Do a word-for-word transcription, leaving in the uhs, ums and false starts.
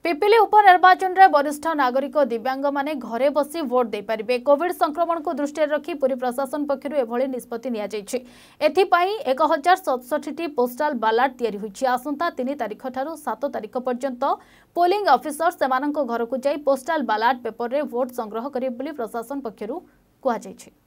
पिपिली उपनिर्वाचन में वरिष्ठ नागरिक दिव्यांग माने घरे बसी भोट दे पारिबे। कोविड संक्रमण को दृष्टि रखी पुरी प्रशासन पक्षर एभली निष्पत्ति निया जायछि। एथिपाई एक हजार सतसठी पोस्टाल बालाट तैयारी होइछि। आसंता तीन तारिख ठारू सात तारिख पर्यंत पोलिंग ऑफिसर सेमानंको घरकु जाई पोस्टाल बालाट पेपर रे भोट संग्रह करिबे बोली प्रशासन पक्षर कुहा जायछि।